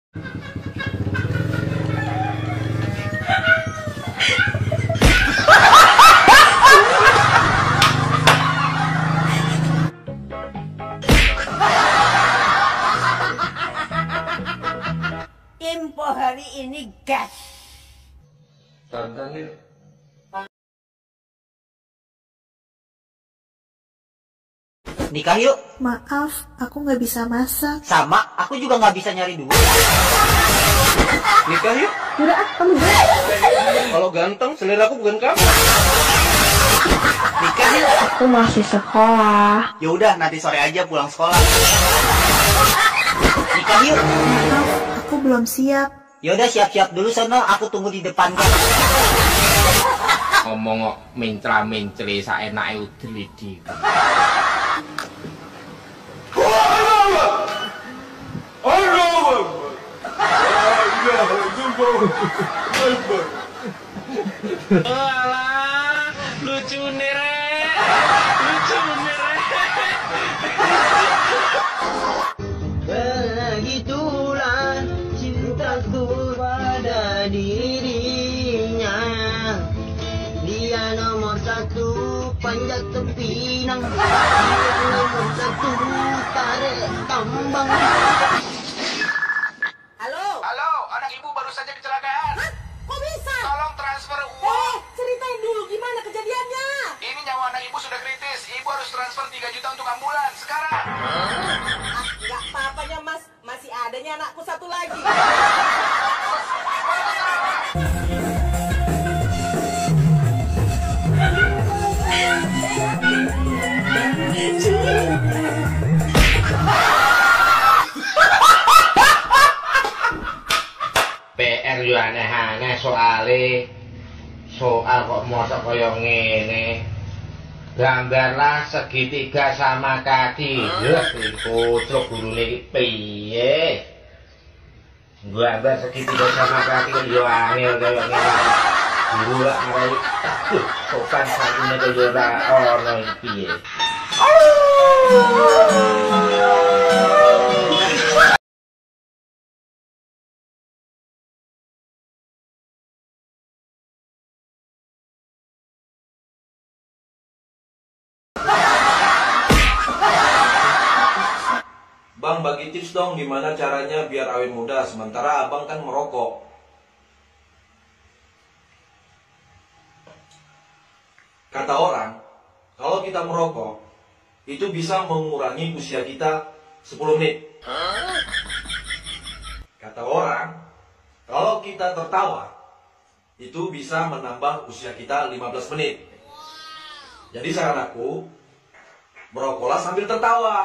Info hari ini gas. Tonton yuk. Nikah yuk. Maaf, aku nggak bisa masak. Sama, aku juga nggak bisa nyari duit. Nikah yuk. Udah, kamu dulu. Kalau ganteng, selera aku bukan kamu. Nikah yuk. Aku masih sekolah. Ya udah, nanti sore aja pulang sekolah. Nikah yuk. Maaf, aku belum siap. Ya udah, siap-siap dulu sono, aku tunggu di depan kan. Ngomong kok mencra-mencri saenake udel iki. Alah, lucu nih rek. Begitulah cintaku pada dirinya. Dia nomor satu panjat tepinang. Dia nomor satu tarik tambang. Halo, anak ibu baru saja kecelakaan. Hah? Kok bisa? Tolong transfer uang. Ceritain dulu gimana kejadiannya. Ini nyawa anak ibu sudah kritis. Ibu harus transfer 3 juta untuk ambulans sekarang. Gak apa-apanya mas, masih adanya anakku satu lagi. PR yo aneh-aneh soal kok mosok kaya ngene. Gambarlah segitiga sama kaki. Lha iku truk gurune iki piye? Gambar segitiga sama kaki kok yo angel kaya ngene. Guru lak marai sopan santune kok yo ora ono iki piye. Bang, bagi tips dong gimana caranya biar awet muda, sementara abang kan merokok. Kata orang, kalau kita merokok, itu bisa mengurangi usia kita 10 menit. Kata orang, kalau kita tertawa, itu bisa menambah usia kita 15 menit. Jadi saran aku, merokoklah sambil tertawa.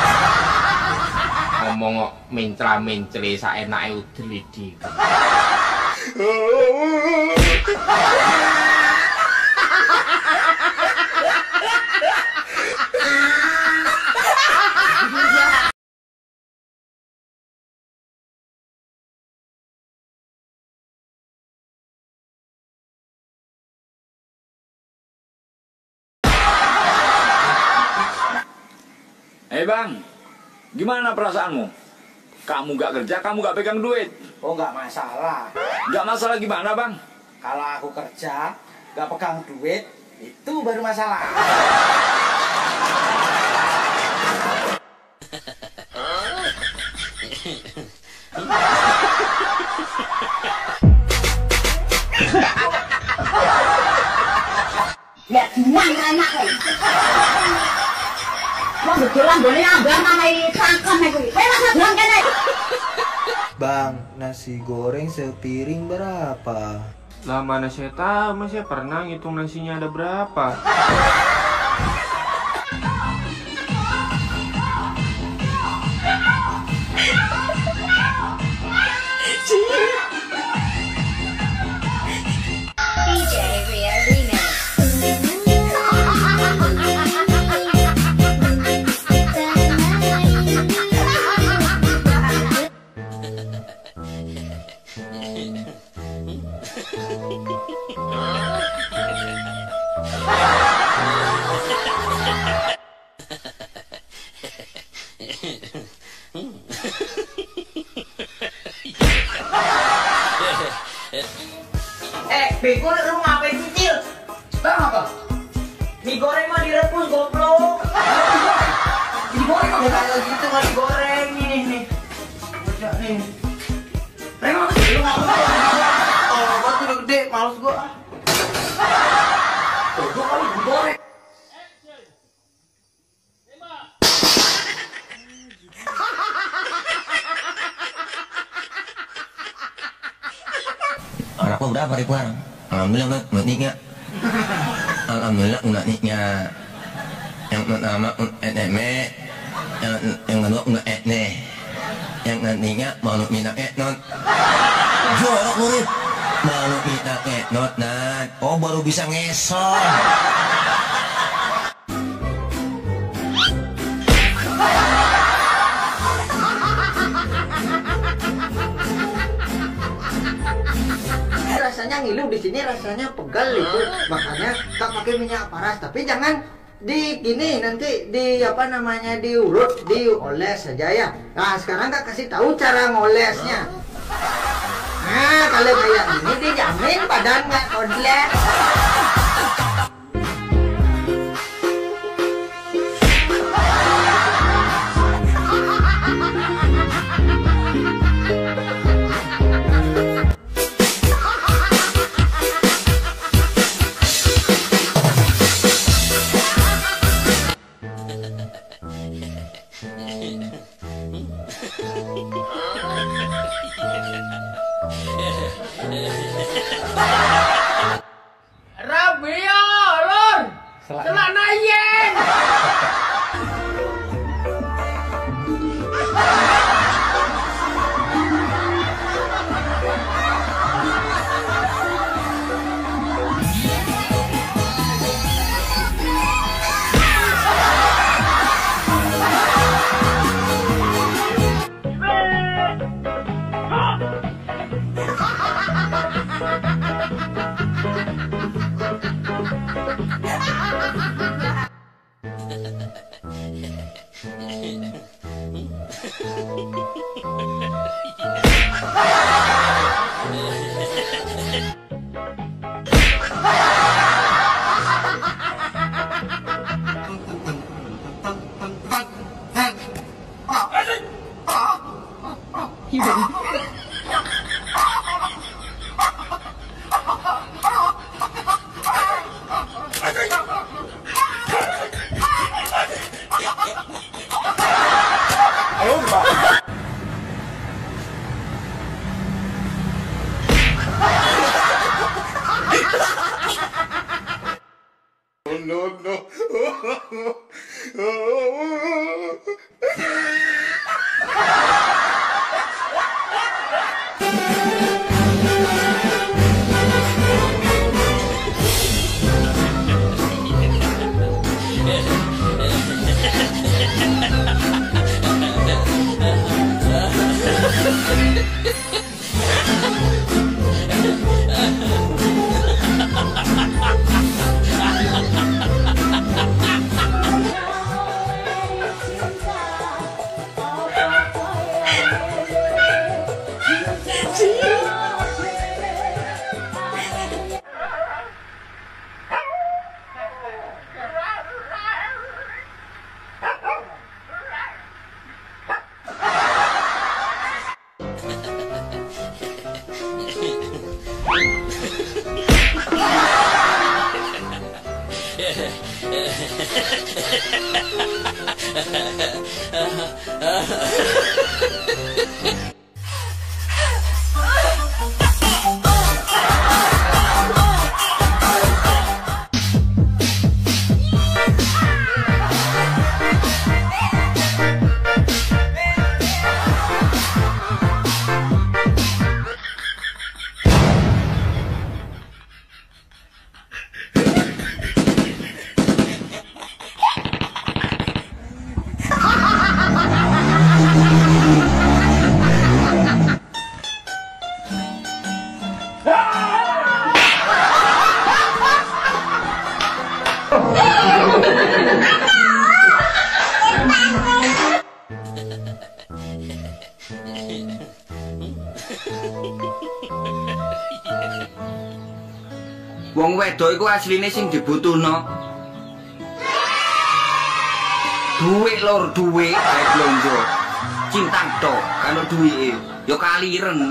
Ngomong kok mencra-mencri saenake udel iki. Bang, gimana perasaanmu? Kamu gak kerja, kamu gak pegang duit. Oh, nggak masalah. Gak masalah gimana bang? Kalau aku kerja, nggak pegang duit, itu baru masalah. Lihat semua enak kok. Wong betulan boleh abang manai cangkem aku. Mas abang kene. Bang, nasi goreng sepiring berapa? Lah mana saya tahu, mas saya pernah ngitung nasinya ada berapa. Bego lu ngapain sih, Cil? Bang apa? Mie goreng mah direbus, goblok. Digoreng apa? Kayak gitu mah digoreng nih. Bocah nih. Reng apa? Lu nggak mau oh, batu udah gede, males gua. Gua kali digoreng. Anak lo berapa ribu orang? Alhamdulillah nggak niknya. Alhamdulillah nggak niknya. Yang pertama etme, yang kedua nggak etne, yang ketiga malu minta etnot. Jorok lu Rip. Malu minta etnot nan. Oh baru bisa ngesot. Rasanya ngilu di sini rasanya pegal itu, makanya tak pakai minyak paras, tapi jangan di gini nanti di apa namanya diurut, dioles saja ya. Nah sekarang kak kasih tahu cara ngolesnya. Nah kalau kayak gini dijamin badan nggak kodlek. Rabio, lur. Celana yen. Wong wedok iku asline sing dibutuhno duit lor, duit kae blonjo. Cintang tok karo duwike ya kaliren.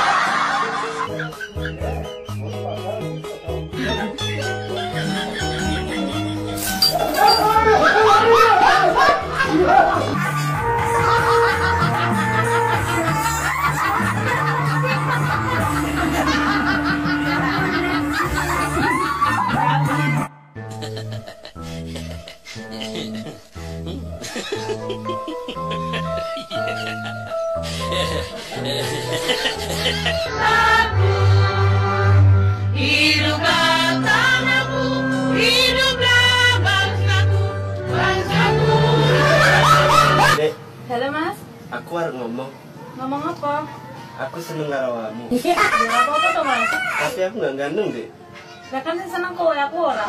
Hiduplah tanahku, hiduplah bangsaku, bangsaku. Dek, Halo Mas, aku harus ngomong. ngomong apa? Aku seneng karo kamu. Ya apa-apa tuh Mas? Tapi aku nggak gandeng, Dek. Lah kan sing seneng kowe, aku ora.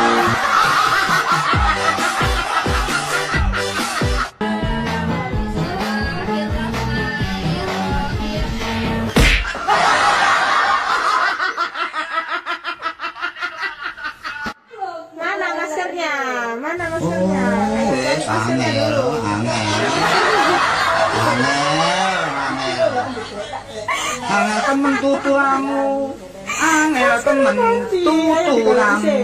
Mana maskernya? Mana maskernya? Angel temen tuturamu, angel temen tuturamu.